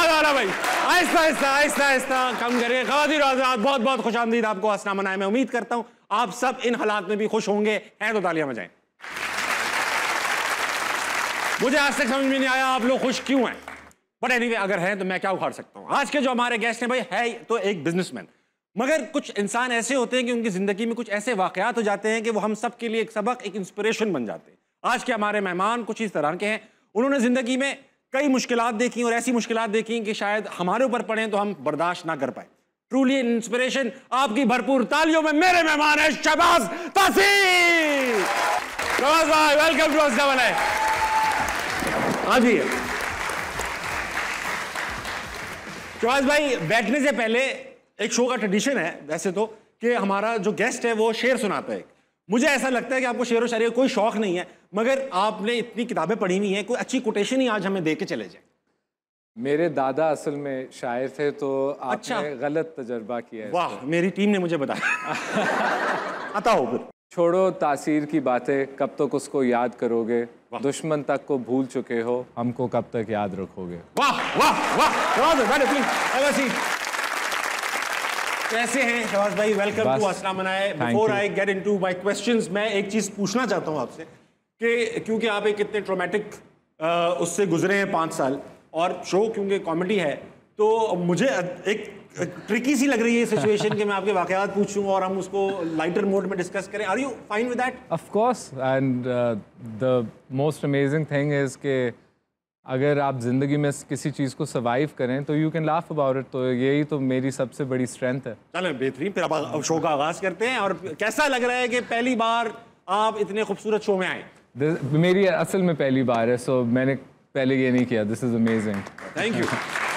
वाला भाई, आहिस्ता आहिस्ता आहिस्ता आहिस्ता कम करिए। ख़वातीन और हज़रात, बहुत बहुत खुशामदीद, आपको हंसना मनाए। मैं उम्मीद करता हूँ आप सब इन हालात में भी खुश होंगे, हैं तो तालियां बजाएं। मुझे आज तक समझ में नहीं आया आप लोग खुश क्यों हैं, बट एनीवे अगर हैं तो मैं क्या उखाड़ सकता हूँ। आज के जो हमारे गेस्ट हैं भाई, है तो एक बिजनेसमैन, मगर कुछ इंसान ऐसे होते हैं कि उनकी जिंदगी में कुछ ऐसे वाकयात हो जाते हैं कि वो हम सब के लिए एक सबक, एक इंस्पिरेशन बन जाते हैं। आज के हमारे मेहमान कुछ इस तरह के हैं, उन्होंने जिंदगी में कई मुश्किलात देखी और ऐसी मुश्किलात देखी कि शायद हमारे ऊपर पड़े तो हम बर्दाश्त ना कर पाए। Truly inspiration. आपकी भरपूर तालियों में मेरे मेहमान है शहबाज तासीर। शहबाज भाई, वेलकम टू हंसना मनाए। आ जाइए। शहबाज भाई, बैठने से पहले एक शो का ट्रेडिशन है वैसे तो कि हमारा जो गेस्ट है वो शेर सुनाता है। मुझे ऐसा लगता है कि आपको शेर व शायरी का कोई शौक नहीं है, मगर आपने इतनी किताबें पढ़ी हुई हैं, कोई अच्छी कोटेशन ही आज हमें दे के चले जाए। मेरे दादा असल में शायर थे, तो आपने गलत तजर्बा किया है। वाह, मेरी टीम ने मुझे बताया। आता हो फिर। छोड़ो तासीर की बातें, कब तक उसको याद करोगे, दुश्मन तक को भूल चुके हो, हमको कब तक याद रखोगे। वाह वाह वाह। कैसे हैं शहबाज भाई? वेलकम टू हंसना मनाए। Before I get into my questions, मैं एक चीज पूछना चाहता हूं आपसे कि क्योंकि आप एक इतने ट्रॉमेटिक उससे गुजरे हैं 5 साल, और शो क्योंकि कॉमेडी है तो मुझे एक ट्रिकी सी लग रही है सिचुएशन कि मैं आपके वाकयात पूछूं और हम उसको लाइटर मोड में डिस्कस करें। Are you fine with that? Of course, and the most amazing thing is कि अगर आप ज़िंदगी में किसी चीज़ को सर्वाइव करें तो you can laugh about it, तो यही तो मेरी सबसे बड़ी स्ट्रेंथ है। चलें बेहतरीन, फिर अब शो का आगाज़ करते हैं। और कैसा लग रहा है कि पहली बार आप इतने खूबसूरत शो में आए? मेरी असल में पहली बार है, सो मैंने पहले ये नहीं किया। This is amazing. Thank you.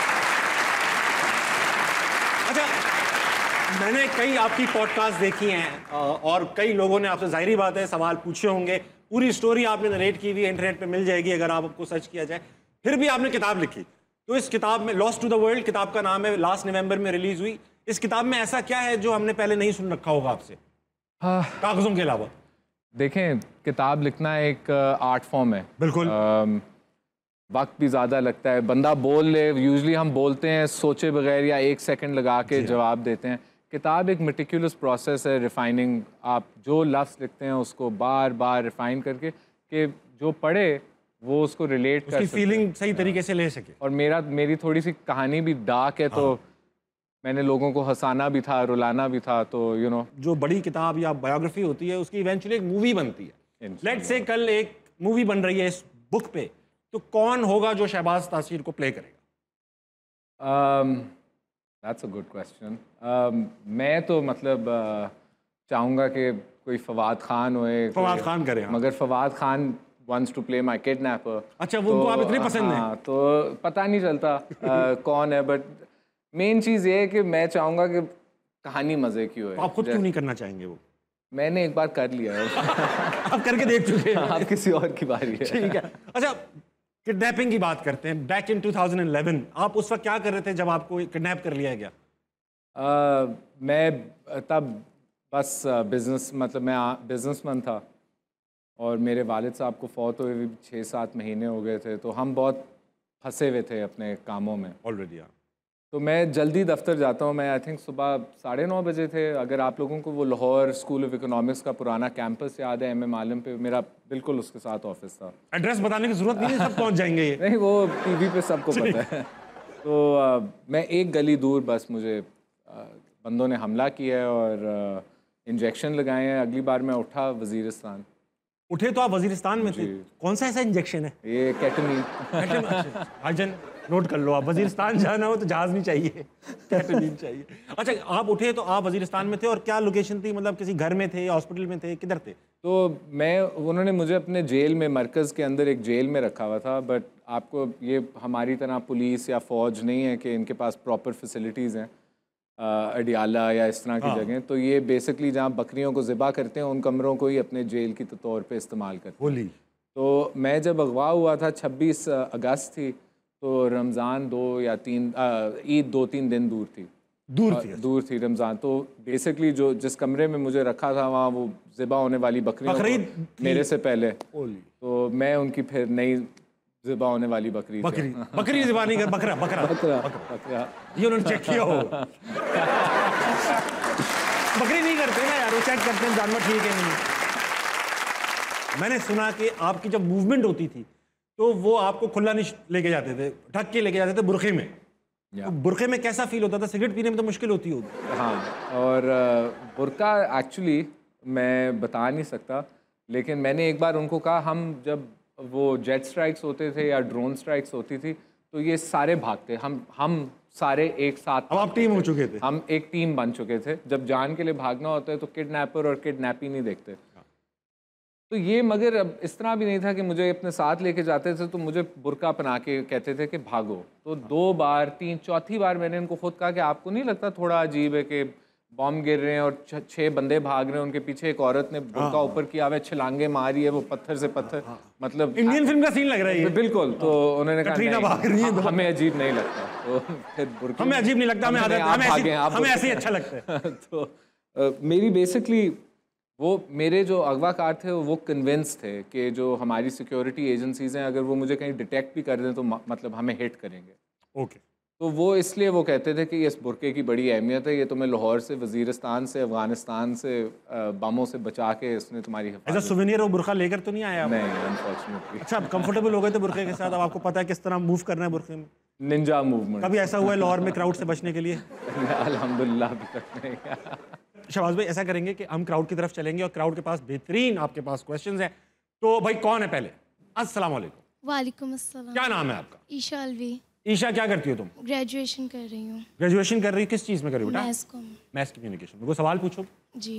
अच्छा, मैंने कई आपकी पॉडकास्ट देखी हैं और कई लोगों ने आपसे, जाहिर बात है, सवाल पूछे होंगे। पूरी स्टोरी आपने नरेट की हुई है, इंटरनेट पे मिल जाएगी अगर आपको सर्च किया जाए। फिर भी आपने किताब लिखी, तो इस किताब में लॉस्ट टू द वर्ल्ड किताब का नाम है, लास्ट नवंबर में रिलीज हुई। इस किताब में ऐसा क्या है जो हमने पहले नहीं सुन रखा होगा आपसे कागजों के अलावा? देखें, किताब लिखना एक आर्ट फॉर्म है। बिल्कुल। वक्त भी ज़्यादा लगता है, बंदा बोल ले, यूजुअली हम बोलते हैं सोचे बगैर या 1 सेकंड लगा के जवाब देते हैं। किताब एक मेटिकुलस प्रोसेस है, रिफाइनिंग। आप जो लफ्ज़ लिखते हैं उसको बार बार रिफाइन करके कि जो पढ़े वो उसको रिलेट कर सके, फीलिंग सही तरीके से ले सके। और मेरी थोड़ी सी कहानी भी डार्क है, तो मैंने लोगों को हंसाना भी था, रुलाना भी था, तो यू नो जो बड़ी किताब या बायोग्राफी होती है उसकी इवेंचुअली एक मूवी बनती है। लेट्स से कल एक मूवी बन रही है इस बुक पे, तो कौन होगा जो शहबाज तासीर को प्ले करेगा? That's a good question. मैं तो मतलब चाहूँगा कि कोई फवाद खान होए। फवाद खान करे, मगर Fawad Khan wants to play my kidnapper। अच्छा, वो तो, आप इतने पसंद हैं? तो पता नहीं चलता कौन है, बट मेन चीज़ ये है कि मैं चाहूँगा कि कहानी मज़े की होए। आप खुद क्यों नहीं करना चाहेंगे वो? मैंने एक बार कर लिया है। आप करके देख चुके हैं। आप किसी और की बारी है। ठीक है। अच्छा, किडनैपिंग की बात करते हैं। बैक इन 2011 आप उस वक्त क्या कर रहे थे जब आपको किडनैप कर लिया गया? मैं तब बस बिजनेस, मतलब मैं बिजनेसमैन था और मेरे वालिद साहब को फौत हुए भी 6-7 महीने हो गए थे, तो हम बहुत फंसे हुए थे अपने कामों में ऑलरेडी। तो मैं जल्दी दफ्तर जाता हूँ। मैं आई थिंक सुबह 9:30 बजे थे। अगर आप लोगों को वो लाहौर स्कूल ऑफ इकोनॉमिक्स का पुराना कैंपस याद है, MM आलम पे, मेरा बिल्कुल उसके साथ ऑफिस था। एड्रेस बताने की जरूरत नहीं है, सब पहुँच जाएंगे ये। नहीं, वो TV पे सबको पता है। तो मैं एक गली दूर बस मुझे बंदों ने हमला किया है और इंजेक्शन लगाए हैं। अगली बार मैं उठा वजीरिस्तान। उठे तो आप वजीरिस्तान में थे? कौन सा ऐसा इंजेक्शन है? ये केटमीन। भाईजान नोट कर लो, आप वजीरिस्तान जाना हो तो जहाज नहीं चाहिए, केटमीन चाहिए। अच्छा, आप उठे तो आप वजीरिस्तान में थे, और क्या लोकेशन थी? मतलब किसी घर में थे, हॉस्पिटल में थे, किधर थे? तो उन्होंने मुझे अपने जेल में, मरकज़ के अंदर एक जेल में रखा हुआ था। बट आपको ये हमारी तरह पुलिस या फ़ौज नहीं है कि इनके पास प्रॉपर फैसिलिटीज़ हैं, अडियाला या इस तरह की जगह। तो ये बेसिकली जहाँ बकरियों को ज़िबा करते हैं उन कमरों को ही अपने जेल की तौर पे इस्तेमाल करते हैं। तो मैं जब अगवा हुआ था, 26 अगस्त थी, तो रमज़ान 2 या 3 ईद 2-3 दिन दूर थी रमज़ान। तो बेसिकली जिस कमरे में मुझे रखा था वहाँ वो ज़िबा होने वाली बकरियाँ मेरे से पहले, तो मैं उनकी फिर नई ज़िबा होने वाली बकरी से। बकरी बकरी ज़िबा नहीं कर, बकरा बकरा बकरा बकरा ये उन्होंने चेक किया हो। बकरी नहीं करते ना यार, वो चेक करते हैं जानवर ठीक है नहीं। मैंने सुना कि आपकी जब मूवमेंट होती थी तो वो आपको खुला नहीं लेके जाते थे, ढक के लेके जाते थे बुरखे में। तो बुरखे में कैसा फील होता था? सिगरेट पीने में तो मुश्किल होती होगी। हाँ, और बुरका एक्चुअली मैं बता नहीं सकता, लेकिन मैंने एक बार उनको कहा, हम जब वो जेट स्ट्राइक्स होते थे या ड्रोन स्ट्राइक्स होती थी तो ये सारे भागते, हम सारे एक साथ। अब आप टीम हो चुके थे? हम एक टीम बन चुके थे। जब जान के लिए भागना होता है तो किडनैपर और किडनैपी नहीं देखते। तो ये मगर अब इस तरह भी नहीं था कि मुझे अपने साथ लेके जाते थे तो मुझे बुर्का पहना के कहते थे कि भागो। तो 2 बार 3 चौथी बार मैंने इनको खुद कहा कि आपको नहीं लगता थोड़ा अजीब है कि बॉम्ब गिर रहे हैं और 6 बंदे भाग रहे हैं, उनके पीछे एक औरत ने बुर्का ऊपर किया हुआ है, छलांगे मारी है, वो पत्थर से पत्थर, मतलब इंडियन फिल्म का सीन लग रहा है ये। बिल्कुल। तो उन्होंने कहा भाग रही है, हमें अजीब नहीं लगता। तो फिर बुर्का हमें अजीब नहीं लगता, हमें ऐसे ही अच्छा लगता है। तो मेरी बेसिकली वो मेरे जो अगवाकार थे वो कन्विंस थे कि जो हमारी सिक्योरिटी एजेंसीज हैं अगर वो मुझे कहीं डिटेक्ट भी कर दें तो मतलब हमें हिट करेंगे। ओके। तो वो इसलिए वो कहते थे कि इस बुरके की बड़ी अहमियत है, ये तुम्हें लाहौर से, वजीरिस्तान से, अफगानिस्तान से बमों से बचा के इसने तुम्हारी हिफाजत। ऐसा सुवेनियर और बुरका लेकर तो नहीं आया? नहीं, अनफॉर्चुनेटली। अच्छा, आप कंफर्टेबल हो गए थे बुरके के साथ? अब आपको पता है किस तरह मूव करना है बुरके में? Ninja movement. कभी ऐसा हुआ है लाहौर में क्राउड से बचने के लिए? अल्हम्दुलिल्लाह अभी तक नहीं। शहबाज भाई, ऐसा करेंगे कि हम क्राउड की तरफ चलेंगे और क्राउड के पास बेहतरीन आपके पास क्वेश्चंस हैं। तो भाई कौन है पहले? अस्सलाम वालेकुम। वालेकुम अस्सलाम। क्या नाम है आपका? ईशा अलवी। ईशा, क्या करती हो तुम? ग्रेजुएशन कर रही हूँ। ग्रेजुएशन कर रही हो? किस चीज़ में कर रही हो बेटा? Maths com. मैथ्स कम्युनिकेशन में। कोई सवाल पूछो जी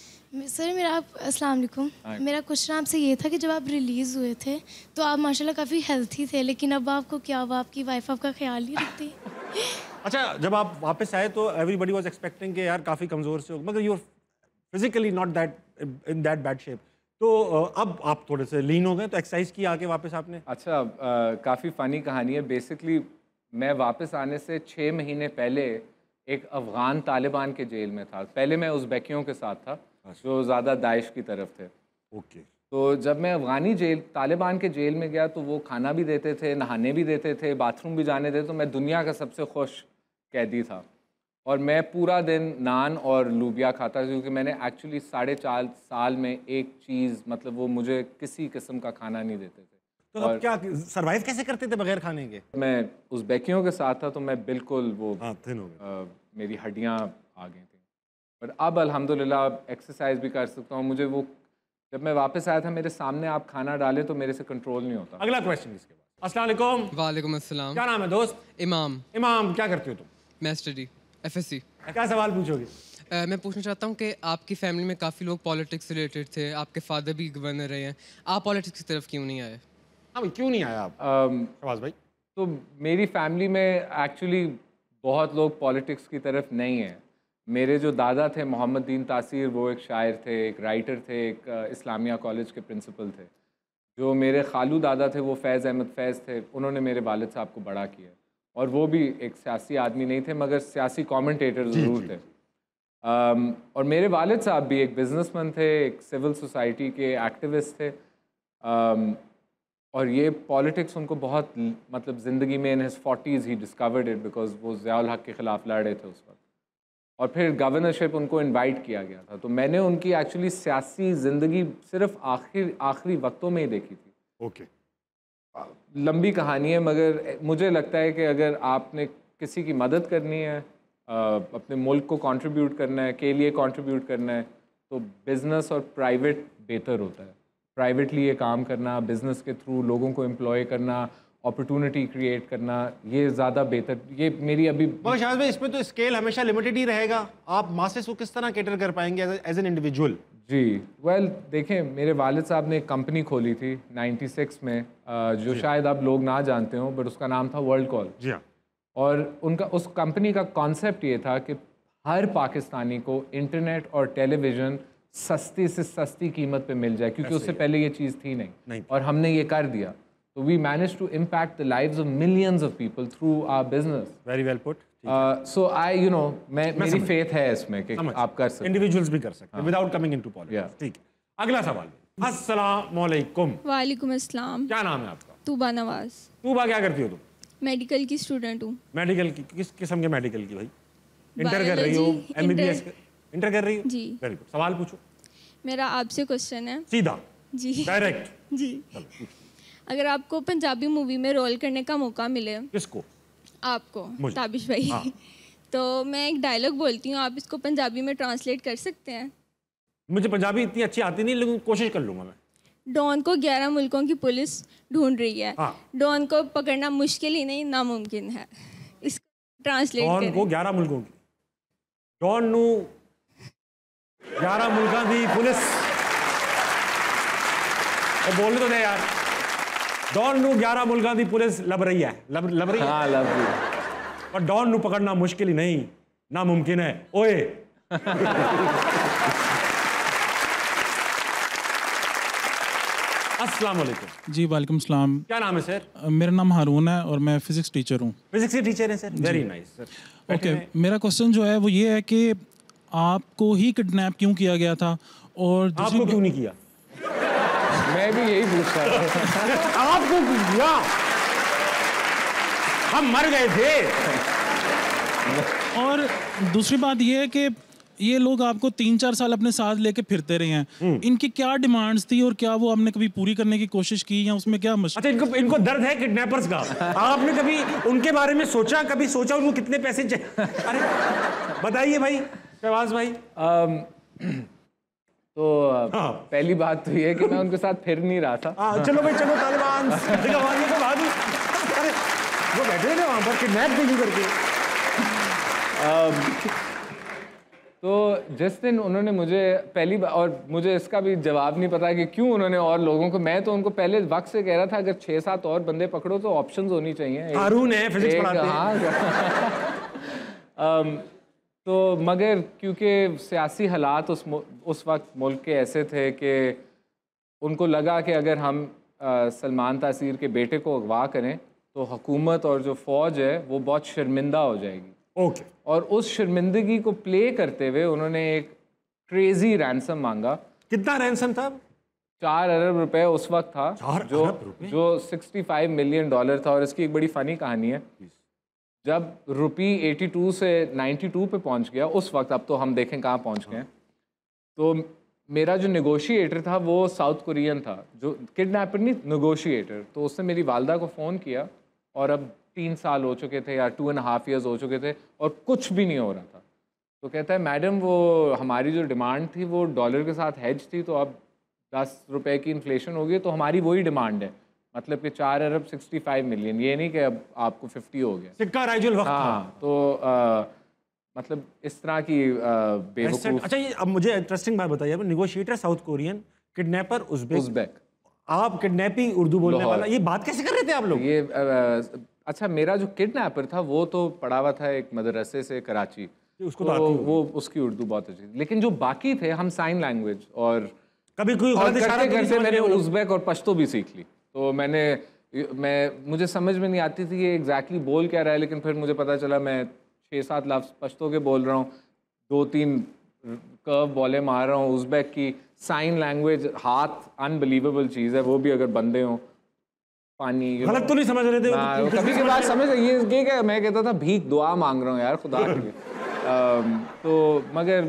सर। अस्सलाम वालेकुम। मेरा क्वेश्चन आपसे ये था कि जब आप रिलीज़ हुए थे तो आप माशाल्लाह काफ़ी हेल्थी थे, लेकिन अब आपको क्या हुआ? आपकी वाइफ आपका ख्याल नहीं रखती? अच्छा, जब आप वापस आए तो एवरीबडी वाज एक्सपेक्टिंग कि यार काफ़ी कमज़ोर से हो, मगर you are physically not that in that bad shape. तो अब आप थोड़े से लीन हो गए, तो एक्सरसाइज की आके वापस आपने? अच्छा, काफ़ी फ़नी कहानी है। बेसिकली मैं वापस आने से 6 महीने पहले एक अफ़गान तालिबान के जेल में था। पहले मैं उज़्बेकियों के साथ था जो ज़्यादा दाइश की तरफ थे। ओके। तो जब मैं अफ़गानी जेल, तालिबान के जेल में गया तो वो खाना भी देते थे, नहाने भी देते थे, बाथरूम भी जाने देते, तो मैं दुनिया का सबसे खुश कैदी था। और मैं पूरा दिन नान और लूबिया खाता था, क्योंकि मैंने एक्चुअली 4.5 साल में एक चीज़, मतलब वो मुझे किसी किस्म का खाना नहीं देते थे। तो अब क्या सरवाइव कैसे करते थे बगैर खाने के? मैं उज़्बेकियों के साथ था तो मैं बिल्कुल वो थिन हो गया। मेरी हड्डियाँ आ गई थी। पर अब अल्हम्दुलिल्लाह एक्सरसाइज भी कर सकता हूँ। मुझे वो, जब मैं वापस आया था मेरे सामने आप खाना डाले तो मेरे से कंट्रोल नहीं होता। अगला क्वेश्चन इसके बाद। अस्सलाम वालेकुम। वालेकुम अस्सलाम। क्या नाम है दोस्त? इमाम। इमाम, क्या करते हो तुम? मैं स्टडी FSC। क्या सवाल पूछोगे? मैं पूछना चाहता हूँ कि आपकी फैमिली में काफ़ी लोग पॉलिटिक्स से रिलेटेड थे, आपके फादर भी गवर्नर रहे हैं, आप पॉलिटिक्स की तरफ क्यों नहीं आए? हाँ, क्यों नहीं आया आप शहबाज भाई? तो मेरी फैमिली में एक्चुअली बहुत लोग पॉलिटिक्स की तरफ नहीं हैं। मेरे जो दादा थे मोहम्मद दीन तासीर, वो एक शायर थे, एक राइटर थे, एक इस्लामिया कॉलेज के प्रिंसिपल थे। जो मेरे खालू दादा थे वो फैज़ अहमद फैज़ थे, उन्होंने मेरे वालिद साहब को बड़ा किया, और वो भी एक सियासी आदमी नहीं थे मगर सियासी कमेंटेटर ज़रूर थे। और मेरे वालिद साहब भी एक बिजनेसमैन थे, एक सिविल सोसाइटी के एक्टिविस्ट थे। और ये पॉलिटिक्स उनको बहुत, मतलब ज़िंदगी में इन हिज 40s ही डिस्कवर्ड इट, बिकॉज वो ज़ियाउल हक के ख़िलाफ़ लड़ रहे थे उस वक्त, और फिर गवर्नरशिप उनको इनवाइट किया गया था। तो मैंने उनकी एक्चुअली सियासी ज़िंदगी सिर्फ आखिरी वक्तों में ही देखी थी। ओके। लंबी कहानी है, मगर मुझे लगता है कि अगर आपने किसी की मदद करनी है, अपने मुल्क को कंट्रीब्यूट करना है, के लिए कंट्रीब्यूट करना है, तो बिज़नेस और प्राइवेट बेहतर होता है। प्राइवेटली ये काम करना, बिज़नेस के थ्रू लोगों को एम्प्लॉय करना, अपॉर्चुनिटी क्रिएट करना, ये ज़्यादा बेहतर, ये मेरी अभी। मगर शायद भाई इसमें तो स्केल हमेशा लिमिटेड ही रहेगा, आप मासेस को किस तरह कैटर कर पाएंगे एज एन इंडिविजुअल? जी वेल, देखें, मेरे वालिद साहब ने एक कंपनी खोली थी 96 में, जो शायद आप लोग ना जानते हो, बट उसका नाम था वर्ल्ड कॉल। जी हाँ। और उनका, उस कंपनी का कॉन्सेप्ट ये था कि हर पाकिस्तानी को इंटरनेट और टेलीविज़न सस्ती से सस्ती कीमत पे मिल जाए, क्योंकि उससे पहले ये चीज़ थी नहीं। और हमने ये कर दिया। तो we manage to impact the lives of millions of people through our business. Very well put. So I मेरी फेथ है इसमें कि आप कर सकते, इंडिविजुअल्स भी कर सकते हैं विदाउट कमिंग इनटू पॉलिटिक्स। ठीक है, अगला सवाल। अस्सलाम वालेकुम। वालेकुम अस्सलाम। क्या नाम है आपका? तूबा नवाज। तूबा क्या करती हो तुम? मेडिकल की स्टूडेंट हूँ। मेडिकल की किस किस्म के मेडिकल की भाई? इंटर कर रही हो? एमबीबीएस इंटर कर रही हो? जी। Very good. सवाल पूछो। मेरा आपसे क्वेश्चन है। सीधा जी डायरेक्ट जी। अगर आपको पंजाबी मूवी में रोल करने का मौका मिले। किसको? आपको, मुझे। ताबिश भाई। हाँ। तो मैं एक डायलॉग बोलती हूँ, आप इसको पंजाबी में ट्रांसलेट कर सकते हैं? मुझे पंजाबी इतनी अच्छी आती नहीं, लेकिन कोशिश कर लूंगा मैं। डॉन को 11 मुल्कों की पुलिस ढूंढ रही है। हाँ। डॉन को पकड़ना मुश्किल ही नहीं, नामुमकिन है। इसको ट्रांसलेट डॉन करें। को 11 मुल्कों की, डॉन नू 11 मुल्कों की पुलिस, बोलने तो दे यार। डॉन नू 11 मुल्कों की पुलिस लब रही है, लब रही है। हाँ लब रही है। और डॉन नू पकड़ना मुश्किल ही नहीं, नामुमकिन है। ओए अस्सलाम वालेकुम। जी वालेकुम सलाम। क्या नाम है सर? मेरा नाम हारून है और मैं फिजिक्स टीचर हूँ। फिजिक्स के टीचर हैं sir? Very nice sir. Okay, मेरा क्वेश्चन जो है वो ये है कि आपको ही किडनैप क्यों किया गया था? और आपको क्यों नहीं किया? मैं भी यही पूछ रहा था। आपको क्यों किया? हम मर गए थे। और दूसरी बात ये है कि ये लोग आपको 3-4 साल अपने साथ लेके फिरते रहे हैं, इनकी क्या डिमांड्स थी और क्या वो आपने कभी पूरी करने की कोशिश की या उसमें क्या अच्छा, इनको दर्द है किडनैपर्स का? आपने कभी उनके बारे में सोचा? कभी सोचा उनको कितने पैसे चाहिए? अरे बताइए भाई शहबाज भाई। तो पहली बात तो ये है कि मैं उनके साथ फिर नहीं रहा था। चलो भाई चलो, तालिबान को बाद अरे वो बैठे थे वहां पर किडनैप क्यों करके। तो जिस दिन उन्होंने मुझे पहली बार, और मुझे इसका भी जवाब नहीं पता कि क्यों उन्होंने और लोगों को, मैं तो उनको पहले वक्त से कह रहा था अगर 6-7 और बंदे पकड़ो तो ऑप्शंस होनी चाहिए। हारून है, फिजिक्स पढ़ाते हैं। तो मगर क्योंकि सियासी हालात उस वक्त मुल्क के ऐसे थे कि उनको लगा कि अगर हम सलमान तासीर के बेटे को अगवा करें तो हुकूमत और जो फ़ौज है वो बहुत शर्मिंदा हो जाएगी। ओके। और उस शर्मिंदगी को प्ले करते हुए उन्होंने एक क्रेजी रैंसम मांगा। कितना रैंसम था? 4 अरब रुपए उस वक्त था, जो 65 मिलियन डॉलर था। और इसकी एक बड़ी फ़नी कहानी है। जब रुपी 82 से 92 पे पहुंच गया उस वक्त, अब तो हम देखें कहाँ पहुंच गए, तो मेरा जो नेगोशिएटर था वो साउथ कोरियन था, जो किडनैपर नहीं, नेगोशिएटर। तो उसने मेरी वालदा को फ़ोन किया और अब 3 साल हो चुके थे या 2.5 ईयर्स हो चुके थे और कुछ भी नहीं हो रहा था। तो कहता है मैडम वो हमारी जो डिमांड थी वो डॉलर के साथ हेज थी, तो अब 10 रुपए की इन्फ्लेशन हो गई, तो हमारी वही डिमांड है, मतलब कि 4 अरब 65 मिलियन, ये नहीं कि अब आपको 50 हो गया। सिक्का राइजुल वक्त हाँ, तो मतलब इस तरह की बेवकूफ़। अच्छा, ये अब मुझे इंटरेस्टिंग बात बताइए। Negotiator South Korean, kidnapper Uzbek, आप किडनैपिंग उर्दू बोलने वाला, ये बात कैसे कर रहे थे आप लोग? ये अच्छा, मेरा जो किडनैपर था वो तो पढ़ा हुआ था एक मदरसे से कराची, उसको तो वो उसकी उर्दू बहुत अच्छी थी। लेकिन जो बाकी थे हम साइन लैंग्वेज और कभी कोई करते करते मैंने उज़्बेक और पश्तो भी सीख ली। तो मुझे समझ में नहीं आती थी ये एग्जैक्टली बोल क्या रहा है, लेकिन फिर मुझे पता चला मैं 6-7 लफ्ज़ पश्तो के बोल रहा हूँ, 2-3 कर्व बॉलें मार रहा हूँ। उज़्बेक की साइन लैंग्वेज, हाथ अनबिलीवेबल चीज़ है, वो भी अगर बंदे हों। पानी गलत तो नहीं समझ रहे थे? कभी के बाद समझ ये क्या, मैं कहता था भीख दुआ मांग रहा हूँ यार खुदा के लिए। तो मगर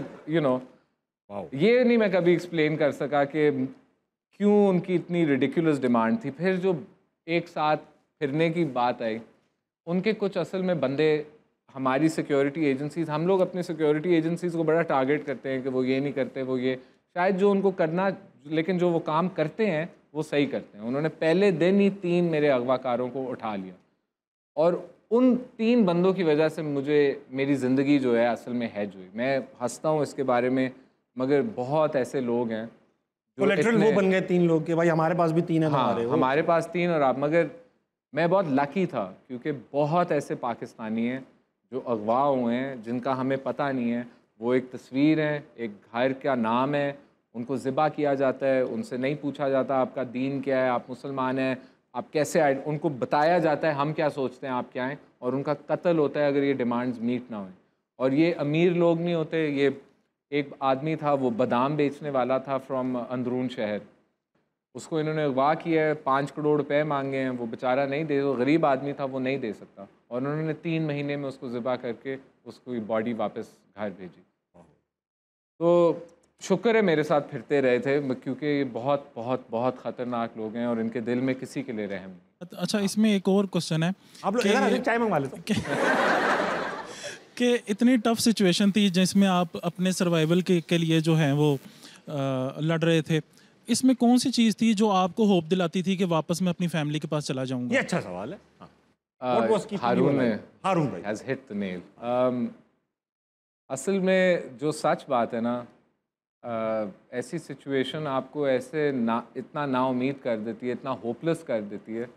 ये नहीं मैं कभी एक्सप्लेन कर सका कि क्यों उनकी इतनी रिडिकुलस डिमांड थी। फिर जो एक साथ फिरने की बात आई, उनके कुछ असल में बंदे हमारी सिक्योरिटी एजेंसीज, हम लोग अपने सिक्योरिटी एजेंसीज को बड़ा टारगेट करते हैं कि वो ये नहीं करते, वो ये शायद जो उनको करना, लेकिन जो वो काम करते हैं वो सही करते हैं। उन्होंने पहले दिन ही 3 मेरे अगवाकारों को उठा लिया और उन 3 बंदों की वजह से मेरी ज़िंदगी जो है असल में हैज हुई। मैं हंसता हूँ इसके बारे में, मगर बहुत ऐसे लोग हैं कोलेटरल वो बन गए 3 लोग के, भाई हमारे पास भी 3 है। हाँ, हमारे पास 3 और आप। मगर मैं बहुत लकी था क्योंकि बहुत ऐसे पाकिस्तानी हैं जो अगवा हुए हैं जिनका हमें पता नहीं है। वो एक तस्वीर है, एक घर का नाम है, उनको ज़िबा किया जाता है, उनसे नहीं पूछा जाता आपका दीन क्या है, आप मुसलमान हैं, आप कैसे आए, उनको बताया जाता है हम क्या सोचते हैं, आप क्या हैं, और उनका कत्ल होता है अगर ये डिमांड्स मीट ना हो। और ये अमीर लोग नहीं होते। ये एक आदमी था, वो बादाम बेचने वाला था फ्रॉम अंदरून शहर, उसको इन्होंने अगवा किया है, 5 करोड़ रुपए मांगे हैं, वो बेचारा नहीं दे, वो गरीब आदमी था, वो नहीं दे सकता, और उन्होंने 3 महीने में उसको ज़िबा करके उसको बॉडी वापस घर भेजी। तो शुक्र है मेरे साथ फिरते रहे थे, क्योंकि ये बहुत बहुत बहुत ख़तरनाक लोग हैं और इनके दिल में किसी के लिए रहम नहीं। अच्छा, इसमें एक और क्वेश्चन है, आप लोग इधर चाय मंगवा लेते कि इतनी टफ सिचुएशन थी जिसमें आप अपने सर्वाइवल के लिए जो है वो लड़ रहे थे, इसमें कौन सी चीज़ थी जो आपको होप दिलाती थी कि वापस मैं अपनी फैमिली के पास चला जाऊंगा? ये अच्छा सवाल है। हारून भाई has hit the nail. असल में जो सच बात है ना, ऐसी सिचुएशन आपको ऐसे इतना नाउम्मीद कर देती है, इतना होपलेस कर देती है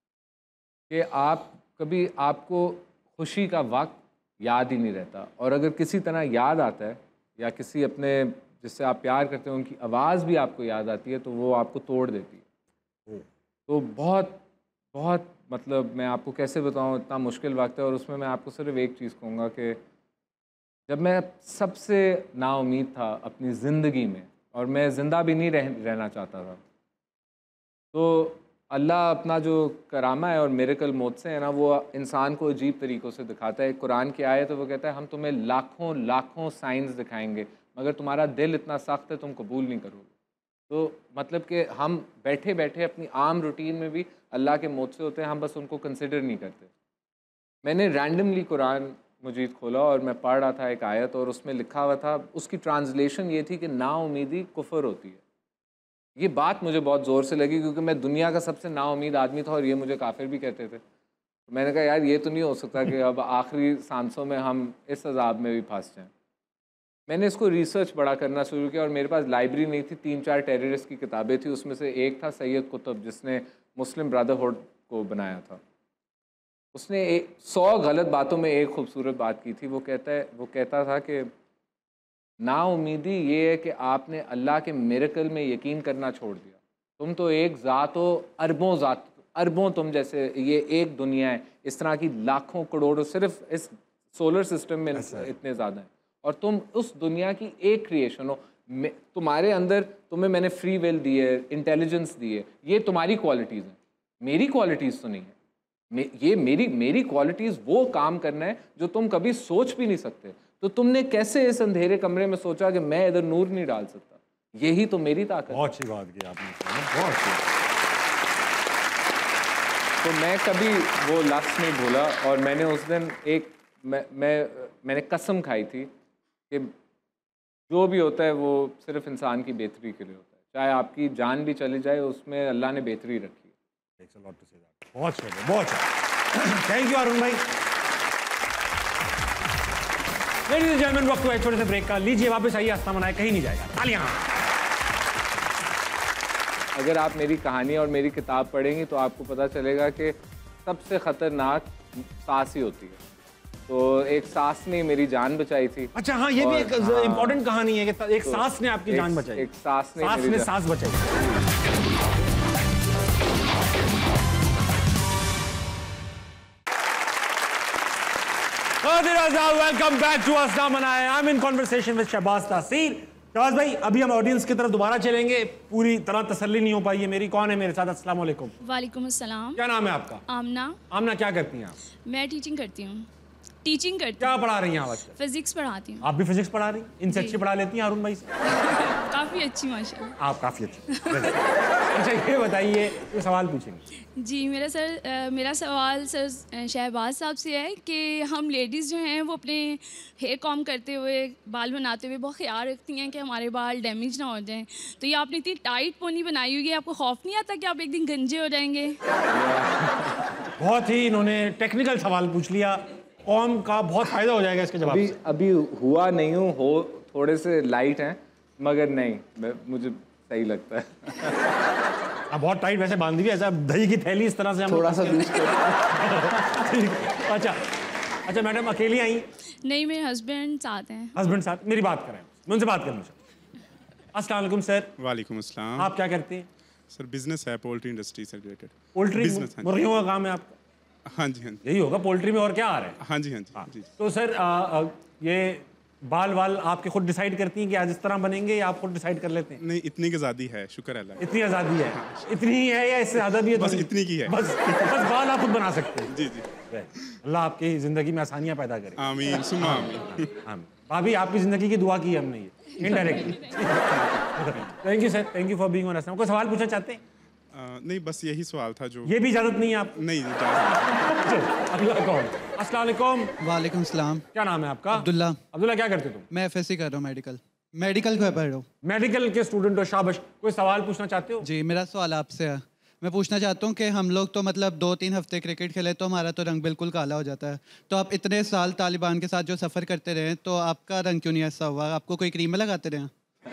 कि आप कभी आपको खुशी का वक्त याद ही नहीं रहता, और अगर किसी तरह याद आता है या किसी अपने जिससे आप प्यार करते हो उनकी आवाज़ भी आपको याद आती है, तो वो आपको तोड़ देती है। तो बहुत बहुत मतलब मैं आपको कैसे बताऊँ, इतना मुश्किल वक्त है, और उसमें मैं आपको सिर्फ एक चीज़ कहूँगा कि जब मैं सबसे नाउम्मीद था अपनी ज़िंदगी में, और मैं ज़िंदा भी नहीं रहना चाहता था, तो अल्लाह अपना जो करामा है और मिरेकल मौत से है ना, वो इंसान को अजीब तरीक़ों से दिखाता है। कुरान की आयत तो वो कहता है हम तुम्हें लाखों लाखों साइंस दिखाएंगे, मगर तुम्हारा दिल इतना सख्त है तुम कबूल नहीं करोगे। तो मतलब कि हम बैठे बैठे अपनी आम रूटीन में भी अल्लाह के मौत से होते हैं, हम बस उनको कंसिडर नहीं करते। मैंने रैंडमली कुरान मजीद खोला और मैं पढ़ रहा था एक आयत, और उसमें लिखा हुआ था, उसकी ट्रांसलेशन ये थी कि नाउम्मीदी कुफर होती है। ये बात मुझे बहुत ज़ोर से लगी, क्योंकि मैं दुनिया का सबसे नाउम्मीद आदमी था और ये मुझे काफिर भी कहते थे। तो मैंने कहा यार ये तो नहीं हो सकता कि अब आखिरी सांसों में हम इस अजाब में भी फंस जाएं। मैंने इसको रिसर्च बड़ा करना शुरू किया, और मेरे पास लाइब्रेरी नहीं थी, 3-4 टेररिस्ट की किताबें थी, उसमें से एक था सैयद कुतुब, जिसने मुस्लिम ब्रदरहुड को बनाया था। उसने 100 गलत बातों में एक खूबसूरत बात की थी। वो कहता था कि नाउम्मीदी ये है कि आपने अल्लाह के मिरेकल में यकीन करना छोड़ दिया। तुम तो एक ज़ात हो, अरबों तुम जैसे, ये एक दुनिया है, इस तरह की लाखों करोड़ों सिर्फ इस सोलर सिस्टम में इतने ज़्यादा हैं, और तुम उस दुनिया की एक क्रिएशन हो। तुम्हारे अंदर तुम्हें मैंने फ्री विल दी है, इंटेलिजेंस दी है, ये तुम्हारी क्वालिटीज़ हैं, मेरी क्वालिटीज़ तो नहीं है। ये मेरी क्वालिटीज़ वो काम करना है जो तुम कभी सोच भी नहीं सकते। तो तुमने कैसे इस अंधेरे कमरे में सोचा कि मैं इधर नूर नहीं डाल सकता? यही तो मेरी ताकत। बहुत अच्छी बात की आपने, बहुत अच्छी। तो मैं कभी वो लफ्ज़ नहीं भूला, और मैंने उस दिन मैंने कसम खाई थी कि जो भी होता है वो सिर्फ इंसान की बेहतरी के लिए होता है, चाहे आपकी जान भी चली जाए उसमें अल्लाह ने बेहतरी रखी है। बहुत शुक्रिया, बहुत थैंक यू अरुण भाई। लेडीज एंड जेंटलमैन, वक्त हुआ है छोटे से ब्रेक का। लीजिए वापस आइए, हंसना मनाए, कहीं नहीं जाएगा। तालियां। अगर आप मेरी कहानी और मेरी किताब पढ़ेंगी तो आपको पता चलेगा कि सबसे ख़तरनाक सांस ही होती है। तो एक सांस ने मेरी जान बचाई थी। अच्छा हाँ, ये भी एक इम्पोर्टेंट कहानी है कि एक सांस ने आपकी जान बचाई। एक सांस ने सांस बचाई। वेलकम बैक टू हंसना Mana. I am in conversation with Shahbaz Taseer. Shahbaz भाई, अभी हम ऑडियंस की तरफ दोबारा चलेंगे, पूरी तरह तसल्ली नहीं हो पाई है मेरी। कौन है मेरे साथ? अस्सलाम वालेकुम। वालेकुम अस्सलाम। क्या नाम है आपका? आमना। आमना, क्या करती हैं आप? मैं टीचिंग करती हूँ। क्या पढ़ा रही हैं आप? फिजिक्स पढ़ाती हूँ। आप भी फिजिक्स पढ़ा रही हैं? इनसे अच्छी पढ़ा लेती हैं अरुण भाई से? काफ़ी अच्छी माशाल्लाह। आप काफ़ी अच्छी। अच्छा ये बताइए, ये सवाल पूछेंगे जी। मेरा सवाल सर शहबाज साहब से है कि हम लेडीज़ जो हैं वो अपने हेयर कॉम करते हुए, बाल बनाते हुए बहुत ख्याल रखती हैं कि हमारे बाल डैमेज ना हो जाएं। तो ये आपने इतनी टाइट पोनी बनाई हुई है, आपको खौफ नहीं आता कि आप एक दिन गंजे हो जाएंगे? बहुत ही इन्होंने टेक्निकल सवाल पूछ लिया। कॉम का बहुत फायदा हो जाएगा इसके जवाब से। अभी हुआ नहीं हूँ, हो थोड़े से लाइट हैं, मगर नहीं, मुझे सही लगता है। अब बहुत टाइट वैसे बांधी हुई, ऐसा दही की थैली इस तरह से हम थोड़ा सा अच्छा मैडम, अकेली आई? नहीं, मेरे हस्बैंड साथ हैं। हस्बैंड साथ? मेरी बात करें, मैं उनसे बात करना चाहूँ। अस्सलाम वालेकुम सर। वालेकुम अस्सलाम। आप क्या करते हैं? सर बिजनेस है, पोल्ट्री इंडस्ट्री से रिलेटेड। पोल्ट्री मुर्गियों का काम है आपका? हाँ जी, हाँ जी। यही होगा पोल्ट्री में, और क्या आ रहा है? हाँ जी, हाँ जी, हाँ जी। तो सर ये बाल वाल आपके खुद डिसाइड करती हैं कि आज इस तरह बनेंगे, या आप खुद डिसाइड कर लेते हैं? नहीं, इतनी की आज़ादी है, शुक्र है अल्लाह का। इतनी आज़ादी है? इतनी ही है या इससे ज़्यादा भी है? बस इतनी की है। बस बाल आप खुद बना सकते हैं? जी जी। अल्लाह आपकी ज़िंदगी में आसानियाँ पैदा करे। आमीन सुम्मा आमीन। हाँ भाभी, आपकी ज़िंदगी की दुआ की है हमने ये indirectly. Thank you sir, thank you for being on us. कोई सवाल पूछना चाहते हैं? नहीं, बस यही सवाल था जो। ये भी इजाज़त नहीं है आप? नहीं जी। अगला कौन? अस्सलाम वालेकुम। वालेकुम सलाम। क्या नाम है आपका? अब्दुल्ला। अब्दुल्ला, क्या करते तुम? मैं एफएससी कर रहा हूँ, मेडिकल का पढ़ रहा हूँ। मेडिकल के स्टूडेंट हो, शाबाश। कोई सवाल पूछना चाहते हो? जी, मेरा सवाल आपसे है। मैं पूछना चाहता हूँ कि हम लोग तो मतलब 2-3 हफ्ते क्रिकेट खेले तो हमारा तो रंग बिल्कुल काला हो जाता है। तो आप इतने साल तालिबान के साथ जो सफ़र करते रहे, तो आपका रंग क्यों नहीं ऐसा हुआ? आपको कोई क्रीम लगाते रहे?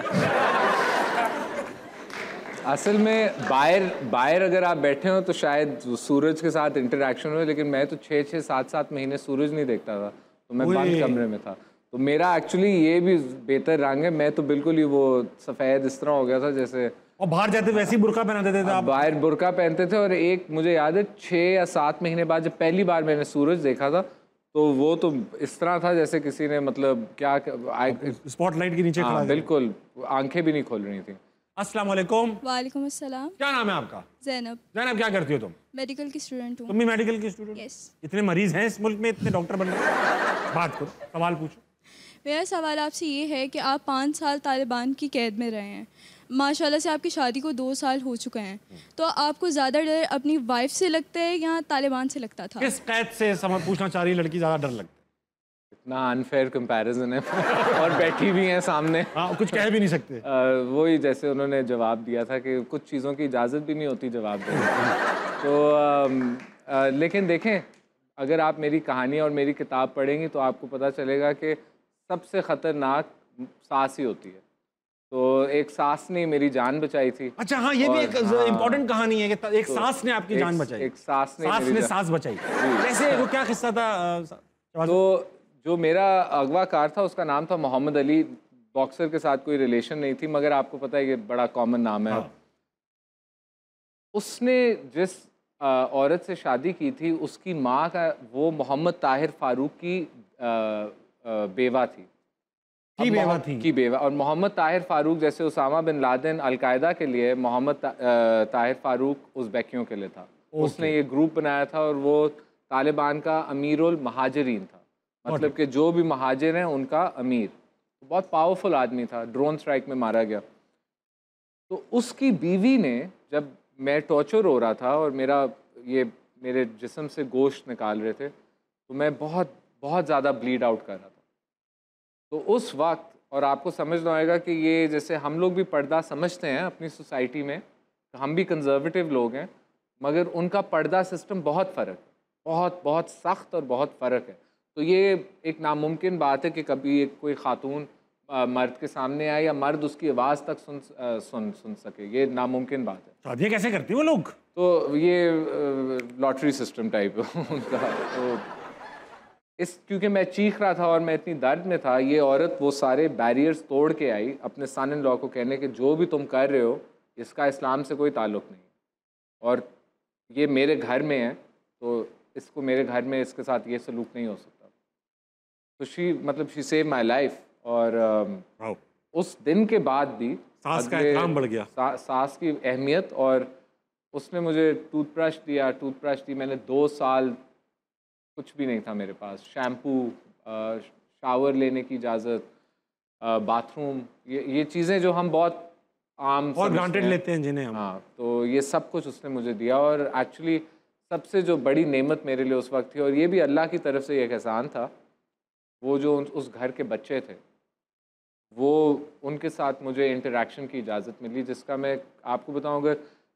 असल में बाहर अगर आप बैठे हो तो शायद सूरज के साथ इंटरेक्शन हो, लेकिन मैं तो 6-6, 7-7 महीने सूरज नहीं देखता था, तो मैं बंद कमरे में था। तो मेरा एक्चुअली ये भी बेहतर रंग है। मैं तो बिल्कुल ही वो सफ़ेद इस तरह हो गया था जैसे। और बाहर जाते वैसे ही बुर्का पहना देते थे आप? बाहर बुर्का पहनते थे। और एक मुझे याद है 6 या 7 महीने बाद जब पहली बार मैंने सूरज देखा था, तो वो तो इस तरह था जैसे किसी ने मतलब क्या स्पॉटलाइट के नीचे खड़ा है। बिल्कुल, आंखें भी नहीं खोल रही थी। अस्सलाम वालेकुम। वालेकुम अस्सलाम। क्या नाम है आपका? ज़ैनब। ज़ैनब, क्या करती हो तुम? मेडिकल की स्टूडेंट हूँ। तुम भी मेडिकल की स्टूडेंट? यस। इतने मरीज हैं इस मुल्क में, इतने डॉक्टर बन रहे हैं। बात करो, सवाल पूछो। मेरा सवाल आपसे ये है कि आप 5 साल तालिबान की कैद में रहे हैं। माशाल्लाह से आपकी शादी को 2 साल हो चुके हैं, तो आपको ज़्यादा डर अपनी वाइफ से लगता है या तालिबान से लगता था? किस कैद से समझ पूछना चाह रही लड़की ज़्यादा डर लगता है? इतना अनफेयर कंपैरिजन है। और बैठी भी हैं सामने। हाँ, कुछ कह भी नहीं सकते। वही जैसे उन्होंने जवाब दिया था कि कुछ चीज़ों की इजाज़त भी नहीं होती जवाब देने की। तो लेकिन देखें, अगर आप मेरी कहानी और मेरी किताब पढ़ेंगी तो आपको पता चलेगा कि सबसे ख़तरनाक सांस ही होती है। तो एक सांस ने मेरी जान बचाई थी। अच्छा, हाँ, ये भी एक इम्पोर्टेंट कहानी है कि एक सांस ने आपकी जान बचाई। एक सांस ने सांस बचाई। कैसे, वो क्या किस्सा था? तो जो मेरा अगवाकार था उसका नाम था मोहम्मद अली। बॉक्सर के साथ कोई रिलेशन नहीं थी, मगर आपको पता है कि बड़ा कॉमन नाम है। हाँ। उसने जिस औरत से शादी की थी, उसकी माँ का वो मोहम्मद ताहिर फारूक की बेवा थी। की बेवा। और मोहम्मद ताहिर फारूक जैसे उसामा बिन लादेन अलकायदा के लिए, मोहम्मद ताहिर फारूक उज़्बेकियों के लिए था। उसने ये ग्रुप बनाया था और वो तालिबान का अमीरुल महाजिरीन था, मतलब कि जो भी महाजिर हैं उनका अमीर। बहुत पावरफुल आदमी था, ड्रोन स्ट्राइक में मारा गया। तो उसकी बीवी ने, जब मैं टॉर्चर हो रहा था और मेरे जिस्म से गोश्त निकाल रहे थे, तो मैं बहुत बहुत ज़्यादा ब्लीड आउट कर रहा था। तो उस वक्त, और आपको समझना होगा कि ये जैसे हम लोग भी पर्दा समझते हैं अपनी सोसाइटी में, तो हम भी कंजर्वेटिव लोग हैं, मगर उनका पर्दा सिस्टम बहुत फ़र्क है, बहुत बहुत सख्त और बहुत फ़र्क है। तो ये एक नामुमकिन बात है कि कभी कोई खातून मर्द के सामने आए या मर्द उसकी आवाज़ तक सुन सके, ये नामुमकिन बात है। शादी कैसे करते हैं वो लोग? तो ये लॉटरी सिस्टम टाइप है उनका। तो क्योंकि मैं चीख रहा था और मैं इतनी दर्द में था, ये औरत वो सारे बैरियर्स तोड़ के आई अपने सन इन लॉ को कहने के जो भी तुम कर रहे हो इसका इस्लाम से कोई ताल्लुक़ नहीं, और ये मेरे घर में है, तो इसको मेरे घर में इसके साथ ये सलूक नहीं हो सकता। तो शी सेव माई लाइफ। और उस दिन के बाद भी सास का एहतराम बढ़ गया, सास की अहमियत। और उसने मुझे टूथब्रश दी। मैंने 2 साल कुछ भी नहीं था मेरे पास, शैम्पू, शावर लेने की इजाज़त, बाथरूम, ये चीज़ें जो हम बहुत आम और ग्रांटेड लेते हैं जिन्हें हम। हाँ, तो ये सब कुछ उसने मुझे दिया। और एक्चुअली सबसे जो बड़ी नेमत मेरे लिए उस वक्त थी, और ये भी अल्लाह की तरफ से एक एहसान था, वो जो उस घर के बच्चे थे, वो उनके साथ मुझे इंटरेक्शन की इजाज़त मिली, जिसका मैं आपको बताऊँगा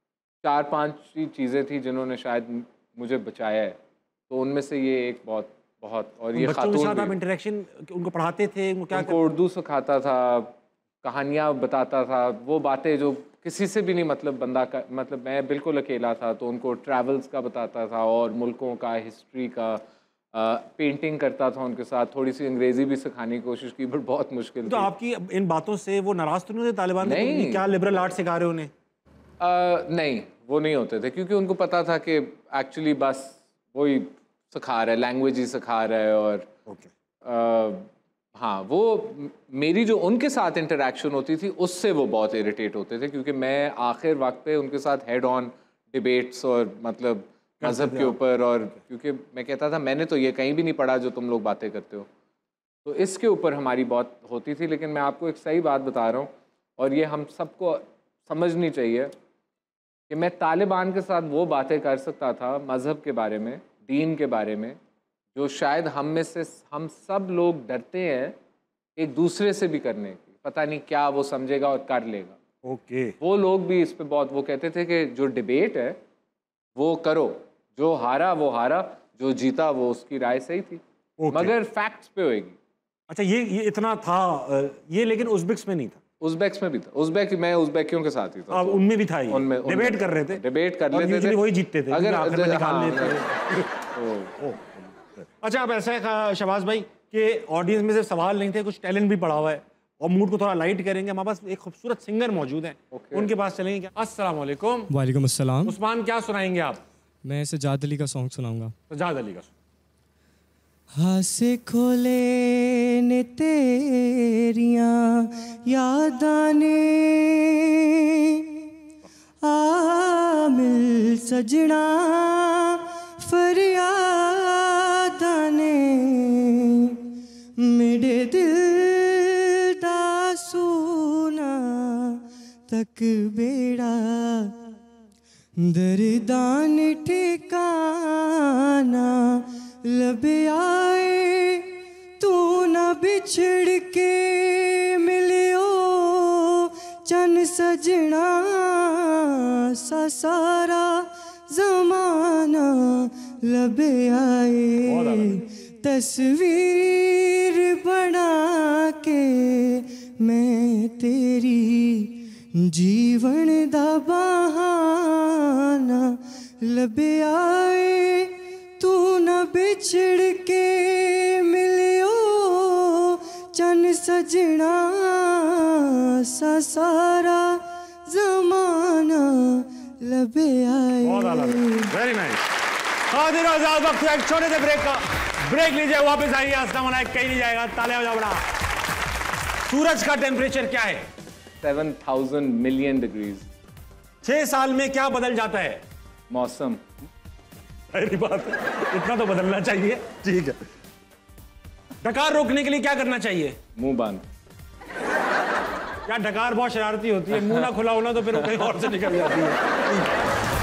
4-5 चीज़ें थी जिन्होंने शायद मुझे बचाया है। तो उनमें से ये एक बहुत और ये बच्चों के साथ आप इंटरेक्शन, उनको पढ़ाते थे? उनको उर्दू सिखाता था, कहानियाँ बताता था, वो बातें जो किसी से भी नहीं, मतलब मैं बिल्कुल अकेला था, तो उनको ट्रैवल्स का बताता था और मुल्कों का, हिस्ट्री का, पेंटिंग करता था उनके साथ। थोड़ी सी अंग्रेज़ी भी सिखाने की कोशिश की, बट बहुत मुश्किल थी। तो आपकी इन बातों से वो नाराज़ तो नहीं होते तालिबान? नहीं। क्या लिबरल आर्ट सिखा रहे उन्हें? नहीं, वो नहीं होते थे, क्योंकि उनको पता था कि एक्चुअली बस वही सिखा रहा है, लैंग्वेज ही सिखा रहा है। और हाँ, हाँ, वो मेरी जो उनके साथ इंटरेक्शन होती थी उससे वो बहुत इरिटेट होते थे, क्योंकि मैं आखिर वक्त पे उनके साथ हेड ऑन डिबेट्स और मतलब मज़हब के ऊपर, और क्योंकि मैं कहता था मैंने तो ये कहीं भी नहीं पढ़ा जो तुम लोग बातें करते हो, तो इसके ऊपर हमारी बहुत होती थी। लेकिन मैं आपको एक सही बात बता रहा हूँ, और ये हम सबको समझनी चाहिए कि मैं तालिबान के साथ वो बातें कर सकता था मज़हब के बारे में, दीन के बारे में, जो शायद हम सब लोग डरते हैं एक दूसरे से भी करने की, पता नहीं क्या वो समझेगा और कर लेगा। ओके। वो लोग भी इस पे बहुत वो कहते थे कि जो डिबेट है वो करो, जो हारा वो हारा, जो जीता वो उसकी राय सही थी, मगर फैक्ट्स पे होएगी। अच्छा, ये इतना था ये, लेकिन उज़्बेक्स में नहीं था। उज़्बेक्स में भी था। मैं उज़्बेकियों के साथ ही था। उनमें भी था, उनमें डिबेट कर रहे थे, डिबेट कर लेते थे, वही जीतते थे अगर आखिर में निकाल लेते थे। अच्छा, अब ऐसा है शहबाज भाई कि ऑडियंस में सिर्फ सवाल नहीं थे, कुछ टैलेंट भी पड़ा हुआ है और मूड को थोड़ा लाइट करेंगे। हमारे पास एक खूबसूरत सिंगर मौजूद हैं, उनके पास चलेंगे क्या? अस्सलाम वालेकुम। वालेकुम अस्सलाम। उस्मान, क्या सुनाएंगे आप? मैं सज्जाद अली का सॉन्ग सुनाऊंगा। सज्जाद अली का। हासे खोले ने तेरियां यादां ने, आ मिल सजना फरियादां ने, मेरे दिल दा सोना तक बेड़ा, दर्दां ने ठिकाना लबे आए, तू न बिछड़ के मिलियो चन सजना, सा सारा जमाना लबे आए, तस्वीर बना के मैं तेरी जीवन दा बहाना लबे आए, तू न बिछड़ के मिलियो चन सजना, सा सारा जमाना लबे आए। Very nice. खादिर आजाद, वक्त एक छोटे से ब्रेक का। ब्रेक लीजिए, वापस आइए। अस्सलाम वालेकुम। कहीं नहीं जाएगा, ताले हो जाओ बड़ा। सूरज का टेम्परेचर क्या है? 7000 मिलियन डिग्रीज। 6 साल में क्या बदल जाता है? मौसम। पहली बात, इतना तो बदलना चाहिए। ठीक है। डकार रोकने के लिए क्या करना चाहिए? मुंह बंद। क्या डकार बहुत शरारती होती है, मुंह ना खुला होना तो फिर वो कहीं और से निकल जाती है।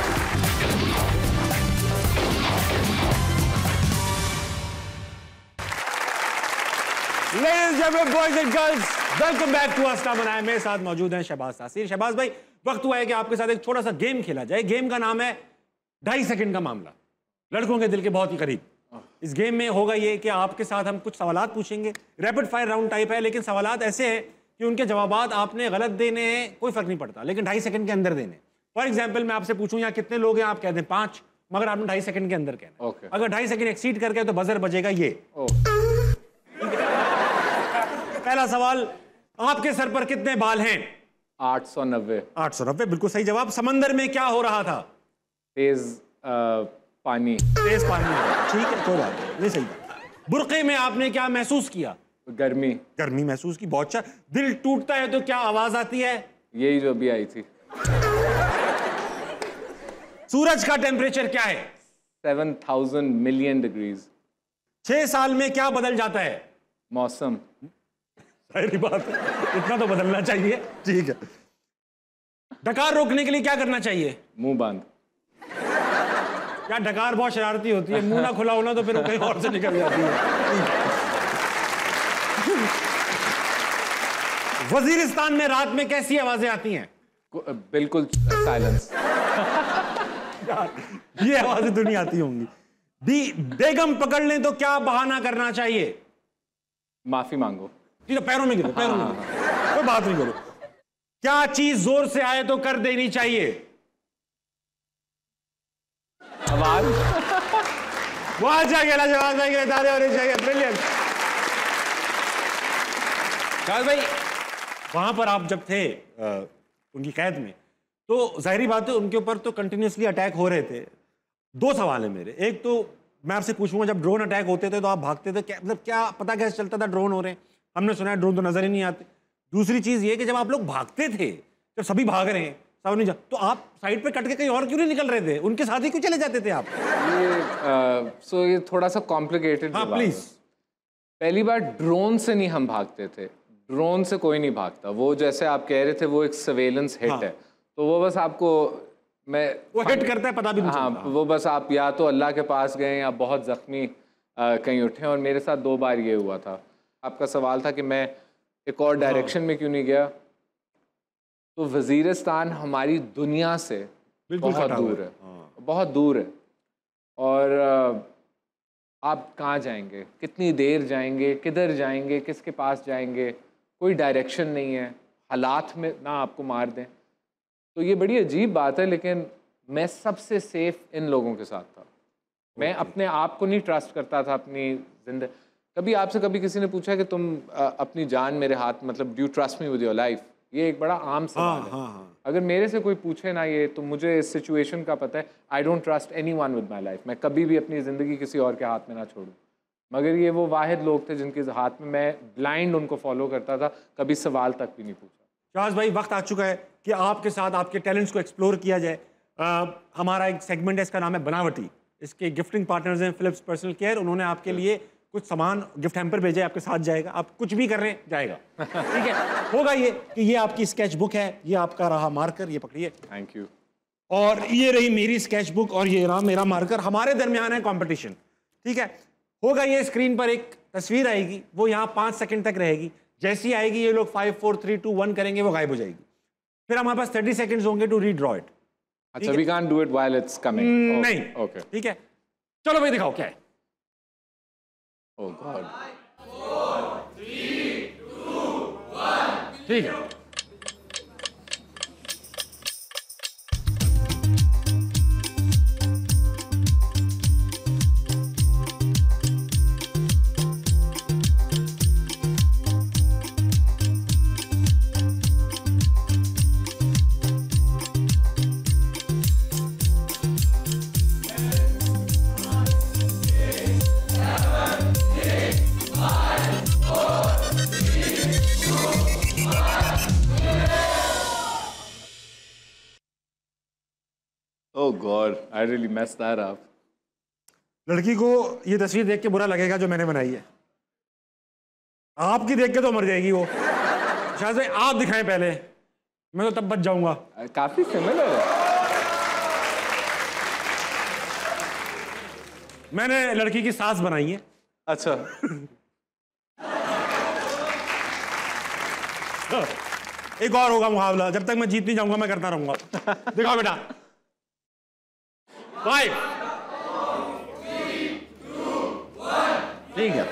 Ladies and gentlemen, boys and girls, welcome back to अस्सलाम वालेकुम। मेरे साथ मौजूद हैं शहबाज तासीर। शहबाज भाई, वक्त हुआ है कि आपके साथ एक छोटा सा गेम खेला जाए। गेम का नाम है 2.5 सेकंड का मामला, लड़कों के दिल के बहुत ही करीब। इस गेम में होगा ये कि आपके साथ हम कुछ सवालात पूछेंगे, रैपिड फायर राउंड टाइप है, लेकिन सवालात ऐसे हैं कि उनके जवाबात आपने गलत देने हैं, कोई फर्क नहीं पड़ता, लेकिन 2.5 सेकंड के अंदर देने। फॉर एग्जाम्पल, मैं आपसे पूछूं यहाँ कितने लोग हैं, आप कह दें 5, मगर आपने 2.5 सेकंड के अंदर कहना। अगर 2.5 सेकंड एक्सीड करके तो बजर बजेगा ये। पहला सवाल, आपके सर पर कितने बाल हैं? 890। 890 बिल्कुल सही जवाब। समंदर में क्या हो रहा था? तेज पानी। तेज पानी हो रहा था। ठीक है, कोई बात नहीं, ये सही। बुर्के में आपने क्या महसूस किया? गर्मी। गर्मी महसूस की, बहुत अच्छा। दिल टूटता है तो क्या आवाज आती है? यही जो अभी आई थी। सूरज का टेम्परेचर क्या है? 7000 मिलियन डिग्रीज। 6 साल में क्या बदल जाता है? मौसम। सही बात है, इतना तो बदलना चाहिए। ठीक है। डकार रोकने के लिए क्या करना चाहिए? मुंह बंद। क्या डकार बहुत शरारती होती है, मुंह ना खुला होना तो फिर वो कहीं और से निकल जाती है। वजीरिस्तान में रात में कैसी आवाजें आती हैं? बिल्कुल साइलेंस। ये आवाजें तो नहीं आती होंगी। बेगम पकड़ लें तो क्या बहाना करना चाहिए? माफी मांगो। ठीक है, पैरों में गिरो, पैरों में गिरो। कोई बात नहीं करो। क्या चीज जोर से आए तो कर देनी चाहिए? आवाज। बहुत अच्छा खेला शहबाज भाई, के ताली होनी चाहिए। ब्रिलियंट। शहबाज भाई, वहां पर आप जब थे उनकी कैद में, तो जाहिर बात है उनके ऊपर तो कंटिन्यूसली अटैक हो रहे थे। 2 सवाल है मेरे। एक तो मैं आपसे पूछूंगा, जब ड्रोन अटैक होते थे तो आप भागते थे, क्या मतलब क्या पता कैसे चलता था ड्रोन हो रहे हैं? हमने सुना है ड्रोन तो नजर ही नहीं आते। दूसरी चीज ये कि जब आप लोग भागते थे, जब सभी भाग रहे हैं, सब नहीं जा, तो आप साइड पे कट के कहीं और क्यों नहीं निकल रहे थे? उनके साथ ही क्यों चले जाते थे आप? ये थोड़ा सा कॉम्प्लिकेटेड। हाँ प्लीज। पहली बार ड्रोन से नहीं हम भागते थे, ड्रोन से कोई नहीं भागता। वो जैसे आप कह रहे थे वो एक सर्वेलेंस हिट है, तो वो बस आपको वो हिट करता है, पता भी नहीं हाँ, चलता। वो बस आप या तो अल्लाह के पास गए या बहुत ज़ख्मी कहीं उठे। और मेरे साथ 2 बार ये हुआ था। आपका सवाल था कि मैं एक और डायरेक्शन में क्यों नहीं गया, तो वज़ीरिस्तान हमारी दुनिया से बहुत दूर है, बहुत दूर है। और आप कहाँ जाएंगे, कितनी देर जाएंगे, किधर जाएंगे, किसके पास जाएंगे, कोई डायरेक्शन नहीं है, हालात में ना आपको मार दें। तो ये बड़ी अजीब बात है, लेकिन मैं सबसे सेफ इन लोगों के साथ था। मैं अपने आप को नहीं ट्रस्ट करता था अपनी जिंदगी। कभी आपसे कभी किसी ने पूछा कि तुम अपनी जान मेरे हाथ, मतलब do you trust me with your life? ये एक बड़ा आम सवाल है। अगर मेरे से कोई पूछे ना ये, तो मुझे इस सिचुएशन का पता है, I don't trust anyone with my life. मैं कभी भी अपनी ज़िंदगी किसी और के हाथ में ना छोड़ूं। मगर ये वो वाहिद लोग थे जिनके हाथ में मैं ब्लाइंड उनको फॉलो करता था, कभी सवाल तक भी नहीं पूछा। शाहज भाई, वक्त आ चुका है कि आपके साथ आपके टैलेंट्स को एक्सप्लोर किया जाए। हमारा एक सेगमेंट है, इसका नाम है बनावटी। इसके गिफ्टिंग पार्टनर्स हैं फिलिप्स पर्सनल केयर। उन्होंने आपके लिए कुछ सामान गिफ्ट हैम्पर भेजा है, आपके साथ जाएगा। आप कुछ भी कर रहे हैं जाएगा, ठीक है। होगा ये कि ये आपकी स्केच बुक है, ये आपका रहा मार्कर, ये पकड़िए। Thank you. और ये रही मेरी स्केच बुक और ये रहा मेरा मार्कर। हमारे दरमियान है कंपटीशन, ठीक है। होगा ये, स्क्रीन पर एक तस्वीर आएगी, वो यहाँ 5 सेकंड तक रहेगी। जैसी आएगी ये लोग 5 4 3 2 1 करेंगे, वो गायब हो जाएगी। फिर हमारे पास 30 सेकंड्स होंगे टू रीड्रॉ इट। अच्छा, we can't do it while it's coming? नहीं, ओके, ठीक है। चलो भाई दिखाओ क्या है। ओह गॉड। 4 3 2 1, ठीक है। Oh God, I really messed that up. लड़की को ये तस्वीर देख के बुरा लगेगा जो मैंने बनाई है। आपकी देख के तो मर जाएगी वो। शायद भाई आप दिखाएं पहले, मैं तो तब बच जाऊंगा। काफी सिमिलर है। मैंने लड़की की सास बनाई है। अच्छा। एक और होगा मुकाबला, जब तक मैं जीत नहीं जाऊंगा मैं करता रहूंगा। दिखाओ बेटा। 5 4 3 2 1, ठीक है।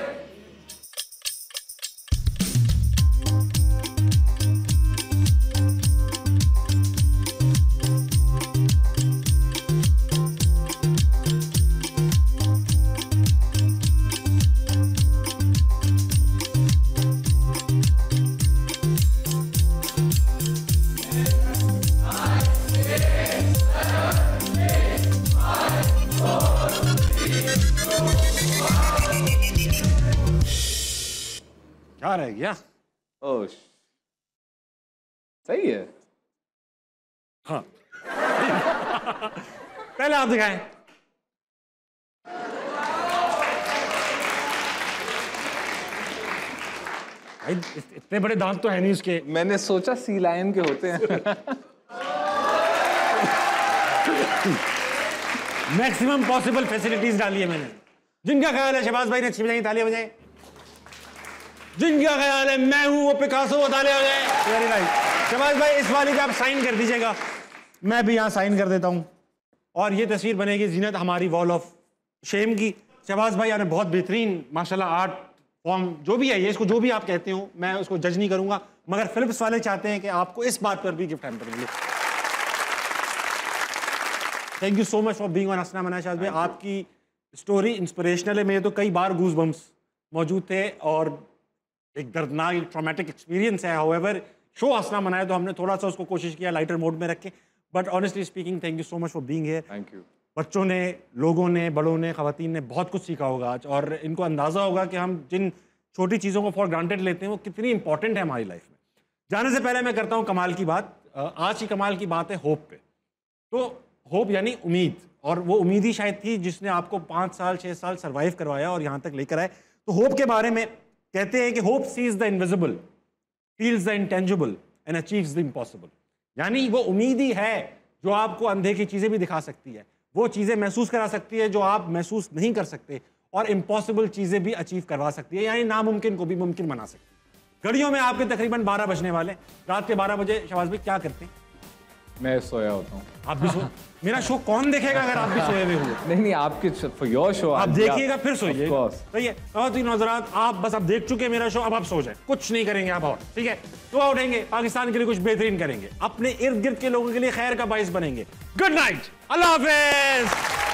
क्या रह गया? ओह, सही है। हाँ। पहले आप दिखाएं। भाई इतने बड़े दांत तो है नहीं उसके। मैंने सोचा सी लायन के होते हैं। मैक्सिमम पॉसिबल फैसिलिटीज डाली है मैंने। जिनका ख्याल है शहबाज भाई ने अच्छी बजाई, तालियां बजाएं। जिनका ख्याल है मैं हूं वो पिकासो, वो तालियां बजाएं। Very nice. शहबाज भाई इस वाली पे आप साइन कर दीजिएगा, मैं भी यहाँ साइन कर देता हूँ। और ये तस्वीर बनेगी जीनत हमारी वॉल ऑफ शेम की। शहबाज भाई आपने बहुत बेहतरीन माशाल्लाह आर्ट फॉर्म जो भी है ये, इसको जो भी आप कहते हो मैं उसको जज नहीं करूंगा, मगर फिलिप्स वाले चाहते हैं कि आपको इस बात पर भी गिफ्ट हैम्पर मिले। Thank you so much for being on Hasna Mana. Shahbaz भाई आपकी स्टोरी इंस्पिरेशनल है। मेरे तो कई बार गूज बम्स मौजूद थे और एक दर्दनाक एक ट्रॉमेटिक एक्सपीरियंस है। हाउएवर शो हंसना मनाए तो हमने थोड़ा सा उसको कोशिश किया लाइटर मोड में रखें, but honestly speaking thank you so much for being here. Thank you. बच्चों ने, लोगों ने, बड़ों ने, ख़वातीन ने बहुत कुछ सीखा होगा आज, और इनको अंदाज़ा होगा कि हम जिन छोटी चीज़ों को फॉर ग्रांटेड लेते हैं, वो कितनी इंपॉर्टेंट है हमारी लाइफ में। जाने से पहले मैं करता हूँ कमाल की बात। आज की कमाल की बात है होप पे। तो होप यानी उम्मीद, और वो उम्मीद ही शायद थी जिसने आपको 5 साल 6 साल सर्वाइव करवाया और यहाँ तक लेकर आए। तो होप के बारे में कहते हैं कि hope sees the invisible, feels the intangible and achieves the impossible. यानी वो उम्मीद ही है जो आपको अंधे की चीज़ें भी दिखा सकती है, वो चीज़ें महसूस करा सकती है जो आप महसूस नहीं कर सकते, और इम्पॉसिबल चीज़ें भी अचीव करवा सकती है, यानी नामुमकिन को भी मुमकिन बना सकती है। घड़ियों में आपके तकरीबन 12 बजने वाले। रात के 12 बजे शहबाज भाई क्या करते हैं? मैं सोया होता हूँ। आप भी सो मेरा शो कौन देखेगा अगर आप भी सोए हुए हुए? नहीं, आपके फॉर योर शो आप देखिएगा फिर सोइए। सही है। खातिन हज़रात, आप बस अब देख चुके मेरा शो, अब आप सो जाए, कुछ नहीं करेंगे आप और, ठीक है? तो उठेंगे, पाकिस्तान के लिए कुछ बेहतरीन करेंगे, अपने इर्द गिर्द के लोगों के लिए खैर का बाइस बनेंगे। गुड नाइट, अल्लाह हाफिज।